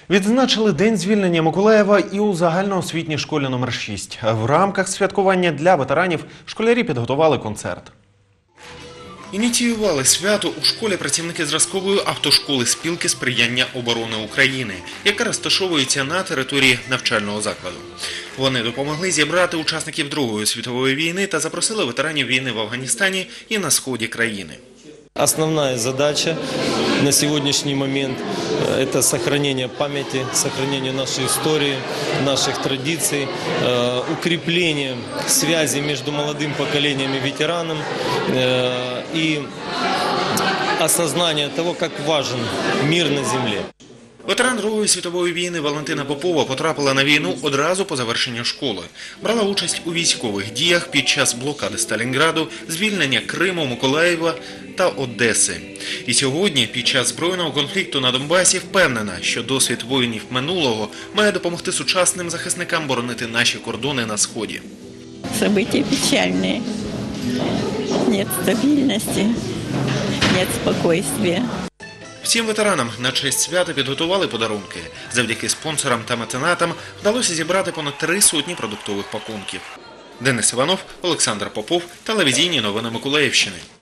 Відзначили День звільнення Миколаєва і у загальноосвітній школі номер 6. В рамках святкування для ветеранів школярі підготували концерт. Ініціювали свято у школі працівники зразкової автошколи спілки сприяння оборони України, яка розташовується на території навчального закладу. Вони допомогли зібрати учасників Другої світової війни та запросили ветеранів війни в Афганістані і на сході країни. Основная задача на сегодняшний момент – это сохранение памяти, сохранение нашей истории, наших традиций, укрепление связи между молодым поколением и ветераном и осознание того, как важен мир на земле. Ветеран Другої світової війни Валентина Попова потрапила на війну одразу по завершенню школи. Брала участь у військових діях під час блокади Сталінграду, звільнення Криму, Миколаєва та Одеси. І сьогодні, під час збройного конфлікту на Донбасі, впевнена, що досвід воїнів минулого має допомогти сучасним захисникам боронити наші кордони на Сході. События печальные. Нет стабильности, нет спокойствия. Всім ветеранам на честь свята підготували подарунки. Завдяки спонсорам та меценатам вдалося зібрати понад 300 продуктових пакунків. Денис Іванов, Олександр Попов, телевізійні новини Миколаївщини.